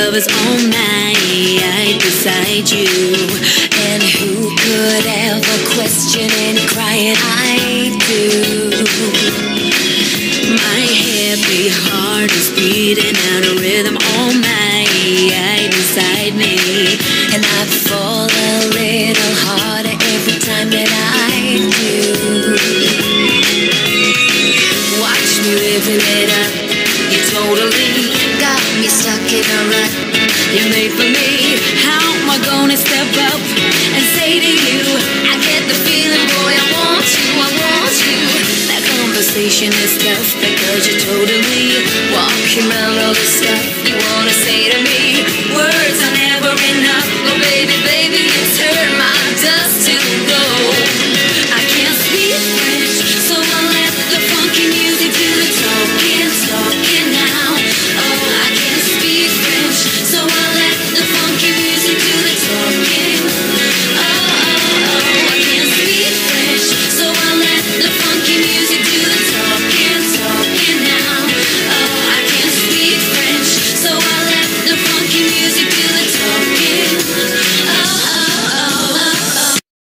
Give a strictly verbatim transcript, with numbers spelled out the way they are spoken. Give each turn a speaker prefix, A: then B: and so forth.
A: love is on my eye beside you. And who could ever question any crying I do? My happy heart is beating out a rhythm on my eye beside me. And I fall a little harder every time that I do. Watch me living it up. You totally got me stuck in a rut. You made for me. How am I gonna step up and say to you, I get the feeling, boy, I want you, I want you. That conversation is tough because you totally walking around all this stuff.